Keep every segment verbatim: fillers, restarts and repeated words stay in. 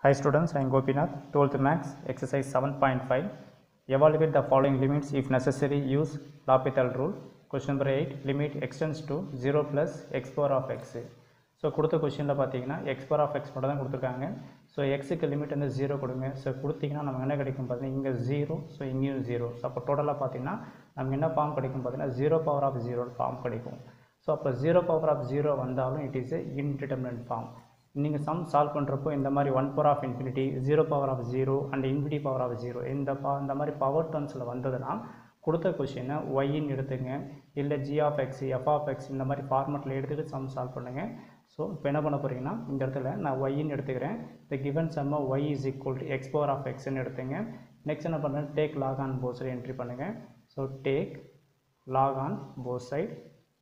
Hi students, I am Gopinath, twelfth Maths, exercise seven point five. Evaluate the following limits if necessary, use L'Hopital rule. Question number eight, limit extends to zero plus x power of x. So, கொடுத்த கொஸ்டினில் பார்த்தீங்கன்னா x power of x மட்டும் தான் கொடுத்துருக்காங்க. So எக்ஸுக்கு limit வந்து zero கொடுங்க. So கொடுத்தீங்கன்னா நமக்கு என்ன கிடைக்கும் பார்த்தீங்கன்னா இங்கே ஜீரோ, ஸோ இங்கேயும் ஜீரோ. ஸோ அப்போ டோட்டலாக பார்த்தீங்கன்னா நமக்கு என்ன ஃபார்ம் கிடைக்கும் பார்த்தீங்கன்னா zero power of zero form கிடைக்கும். ஸோ அப்போ ஜீரோ பவர் ஆஃப் ஜீரோ வந்தாலும் it is a indeterminate form. நீங்கள் சம் சால்வ் பண்ணுறப்போ இந்த மாதிரி one power of infinity, zero power of zero and infinity power of zero இந்த பா இந்த மாதிரி பவர் டேர்ம்ஸில் வந்ததுன்னா கொடுத்த கொஷினை ஒய்ன்னு எடுத்துங்க, இல்லை G of x, f of x இந்த மாதிரி ஃபார்மெட்டில் எடுத்துகிட்டு சம் சால்வ் பண்ணுங்கள். ஸோ இப்போ என்ன பண்ண போகிறீங்கன்னா இந்த இடத்துல நான் ஒய்ன்னு எடுத்துக்கிறேன். த கிவன் சம்மை y is equal to x power of எக்ஸ்ன்னு எடுத்துங்க. நெக்ஸ்ட் என்ன பண்ணுறேன், take log on both side entry பண்ணுங்கள். So take log on both side.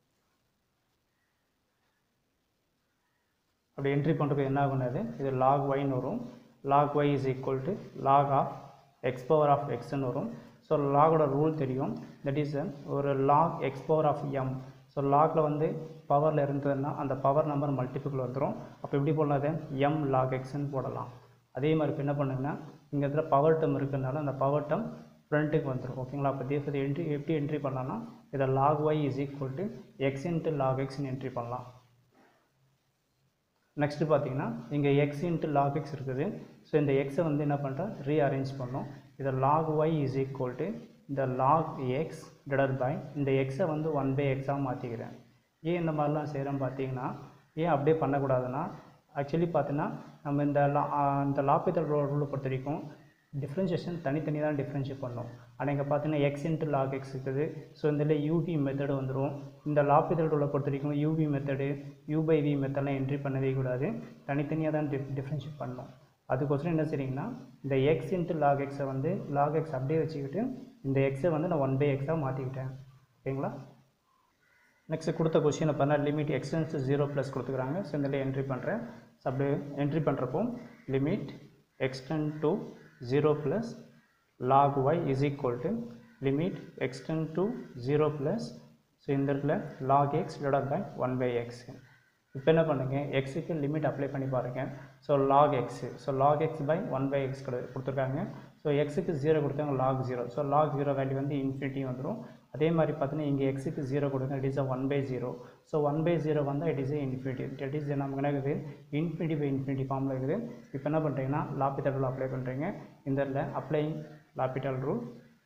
அப்படி என்ட்ரி பண்ணுறது என்ன ஆகுனது, இது லாக் ஒய்ன்னு வரும். Log y is equal to log of x power of எக்ஸ்ன்னு வரும். ஸோ லாகோட ரூல் தெரியும், தட் இஸ் ஒரு log x power of m. So லாகில் வந்து பவரில் இருந்ததுன்னா அந்த பவர் நம்பர் மல்டிபிள் வந்துடும். அப்போ எப்படி போடலாம், எம் லாக் எக்ஸ்ன்னு போடலாம். அதே மாதிரி இப்போ என்ன பண்ணுங்கன்னா இங்கே இடத்துல பவர் டேர்ம் இருக்கிறதுனால அந்த பவர் டேர்ம் ஃப்ரண்ட்டுக்கு வந்துடும். ஓகேங்களா, அப்போ தேசத்தை என்ட்ரி எப்படி என்ட்ரி பண்ணலாம்னா இதை log y is equal to x into log எக்ஸ்ன்னு என்ட்ரி பண்ணலாம். நெக்ஸ்ட்டு பார்த்தீங்கன்னா இங்கே எக்ஸ் இன்ட்டு லாக் எக்ஸ் இருக்குது. ஸோ இந்த எக்ஸை வந்து என்ன பண்ணுறேன், ரீஅரேஞ்ச் பண்ணோம். இதை log y is equal to இந்த லாக் எக்ஸ் டிவைடட் பை இந்த எக்ஸை வந்து ஒன் பை எக்ஸாக மாற்றிக்கிறேன். ஏன் இந்த மாதிரிலாம் செய்கிறோம் பார்த்தீங்கன்னா, ஏன் அப்படியே பண்ணக்கூடாதுன்னா ஆக்சுவலி பார்த்தீங்கன்னா நம்ம இந்த லா இந்த லாபித்தல் ரூலை பொறுத்த வரைக்கும் டிஃப்ரென்ஷியேஷன் தனித்தனி தான் டிஃப்ரென்ஷியேட் பண்ணோம். ஆனால் இங்கே பார்த்தீங்கன்னா எக்ஸ் இன்ட்டு லாக் எக்ஸ் இருக்குது. ஸோ இதில் யூவி மெத்தடு வந்துடும். இந்த லாபித்தல் ரூலை பொறுத்த வரைக்கும் UV method, U by V மெத்தடெலாம் என்ட்ரி பண்ணவே கூடாது, தனித்தனியாக தான் டிஃப் டிஃப்ரென்ஷியேட் பண்ணணும். அதுக்கோசரம் என்ன செய்றீங்கன்னா இந்த எக்ஸ் இன்ட்டு லாக் எக்ஸை வந்து லாக் எக்ஸ் அப்படியே வச்சுக்கிட்டு இந்த எக்ஸை வந்து நான் ஒன் பை எக்ஸாக மாற்றிக்கிட்டேன். ஓகேங்களா. நெக்ஸ்ட் கொடுத்த கொஸ்டினை பண்ணால் லிமிட் எக்ஸ்டென்ஸ் ஜீரோ ப்ளஸ் கொடுத்துக்கிறாங்க. ஸோ இதில் என்ட்ரி பண்ணுறேன். ஸோ அப்படியே என்ட்ரி பண்ணுறப்போ limit x tends to zero plus log y is equal to limit x tends to zero plus so இந்த இடத்துல log x divided by one by x. இப்போ என்ன பண்ணுங்க, எக்ஸுக்கு லிமிட் அப்ளை பண்ணி பாருங்கள். So log x, so log x by one by x கொடுத்துருக்காங்க. So எக்ஸுக்கு ஜீரோ கொடுத்தாங்க, log zero. So log zero value வந்து இன்ஃபினிட்டி வந்துடும். அதே மாதிரி பார்த்தீங்கன்னா இங்கே எக்ஸுக்கு ஜீரோ கொடுங்க, it is a one by zero. So one by zero வந்தால் it is a infinity. It is நமக்கு என்ன இருக்குது, இன்ஃபினிட்டி பை இன்ஃபினிட்டி ஃபார்மில் இருக்குது. இப்போ என்ன பண்ணுறீங்கன்னா லாபித்தல் ரூல் அப்ளை பண்ணுறீங்க. இந்த இடத்துல அப்ளைங் லாபித்தல் ரூல்.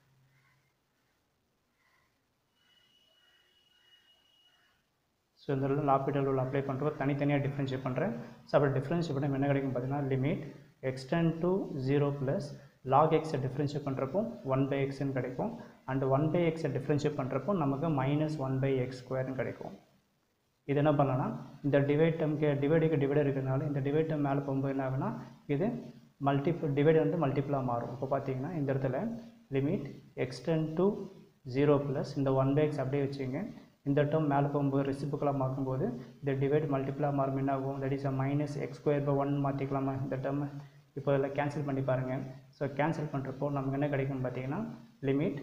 ஸோ இந்த லாபித்தல் ரூல் அப்ளை பண்ணுறப்போ தனித்தனியாக டிஃப்ரென்ஷியேட் பண்ணுறேன். ஸோ அப்படி டிஃப்ரென்ஷியேட் பண்ண என்ன கிடைக்கும் பார்த்தீங்கன்னா limit x tends to zero plus log எக்ஸை டிஃப்ரென்ஷியேட் பண்ணுறப்போ ஒன் பை எக்ஸ்ன்னு கிடைக்கும். அண்ட் ஒன் பை எக்ஸை டிஃப்ரென்ஷியேட் பண்ணுறப்போ நமக்கு மைனஸ் ஒன் பை எக்ஸ் ஸ்கொயர்னு கிடைக்கும். இது என்ன பண்ணலாம்னா இந்த டிவைட் டம்க்கு டிவைடுக்கு டிவைடர் இருக்கிறதுனால இந்த டிவைட் டம் மேலே போகும்போது என்ன ஆகுனா இது மல்டிபிள் டிவைட் வந்து மல்டிபிளாக மாறும். இப்போ பார்த்தீங்கன்னா இந்த இடத்துல limit x tends to zero plus இந்த ஒன் பை எக்ஸ் அப்படியே வச்சுங்க. இந்த டேர்ம் மேலே போகும்போது ரெசிபிக்கலாக மாற்றும்போது இந்த டிவைட் மல்டிபிளாக மாறும். என்ன ஆகும், that is a minus x square by one மாற்றிக்கலாமா இந்த டேர்ம். இப்போ இதில் கேன்சல் பண்ணி பாருங்கள். ஸோ கேன்சல் பண்ணுறப்போ நமக்கு என்ன கிடைக்கும் பார்த்தீங்கன்னா limit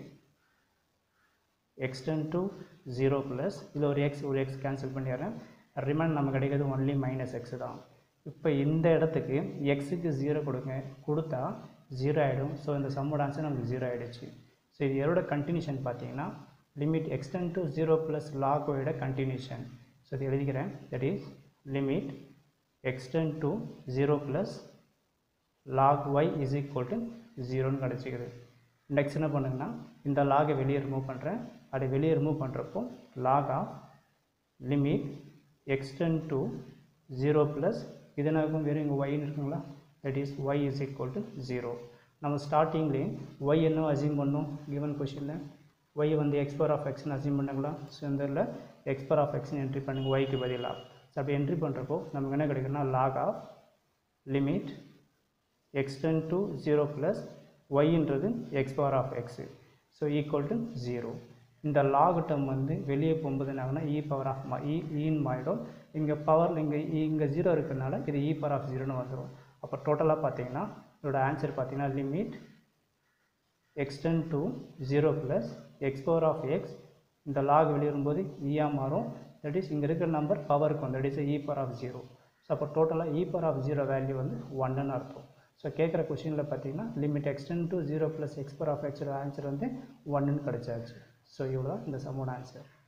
x tends to zero plus இதில் ஒரு எக்ஸ் ஒரு எக்ஸ் கேன்சல் பண்ணிடுறேன். ரிமைன் நமக்கு கிடைக்கிறது ஒன்லி மைனஸ் எக்ஸ் தான். இப்போ இந்த இடத்துக்கு எக்ஸுக்கு ஜீரோ கொடுங்க, கொடுத்தா ஜீரோ ஆகிடும். ஸோ இந்த சம்மோட ஆன்சர் நமக்கு ஜீரோ ஆகிடுச்சு. ஸோ இது எதோட கண்டினியூஷன் பார்த்தீங்கன்னா limit x tends to zero plus log ஒயோட கண்டினியூஷன். ஸோ இது எழுதிக்கிறேன், that is limit x tends to zero plus log y is equal to ஜீரோன்னு கிடச்சிக்குது. நெக்ஸ்ட் என்ன பண்ணுங்கன்னா இந்த லாகை வெளியே ரிமூவ் பண்ணுறேன். அதை வெளியே ரிமூவ் பண்ணுறப்போ log of limit x tends to zero plus இதனாகும் வெறும் இங்கே ஒய்ன்னு இருக்குங்களா, that is y is equal to zero. நம்ம ஸ்டார்டிங்லேயே ஒய் என்ன அசியூம் பண்ணோம் கிவன் கொஷனில், ஒய் வந்து எக்ஸ் பவர் ஆஃப் எக்ஸ்னு அசியூம் பண்ணுங்களா. ஸோ இந்த இதில் எக்ஸ் பவர் ஆஃப் எக்ஸ்னு என்ட்ரி பண்ணுங்க ஒய்க்கு பதிலாக. ஸோ அப்படி என்ட்ரி பண்ணுறப்போ நமக்கு என்ன கிடைக்குன்னா log of limit x tends to zero plus ஒய்ன்றது x power of x so equal to zero. இந்த லாக் டேர்ம் வந்து வெளியே போகும்போது என்ன ஆகுனா இ பவர் ஆஃப் மா இ ஈன்னு மாறிடும். இங்கே பவரில் இங்கே இங்கே ஜீரோ இருக்கிறதுனால இது இ பவர் ஆஃப் ஜீரோன்னு வந்துடும். அப்போ டோட்டலாக பார்த்தீங்கன்னா இதோட ஆன்சர் பார்த்தீங்கன்னா limit x tends to zero plus x power of x இந்த லாக் வெளியே வரும்போது ஈயாக மாறும். தட் இஸ் இங்கே இருக்கிற நம்பர் பவருக்கு வந்து that is e power of zero. So அப்போ டோட்டலாக e power of zero value வந்து ஒன்றுன்னு அர்த்தம். ஸோ கேட்குற கொஷினில் பார்த்தீங்கன்னா limit x tends to zero plus x power of எக்ஸோட ஆன்சர் வந்து ஒன்றுன்னு கிடச்சாச்சு. ஸோ இவ்வளோ இந்த சம்மோட ஆன்சர்.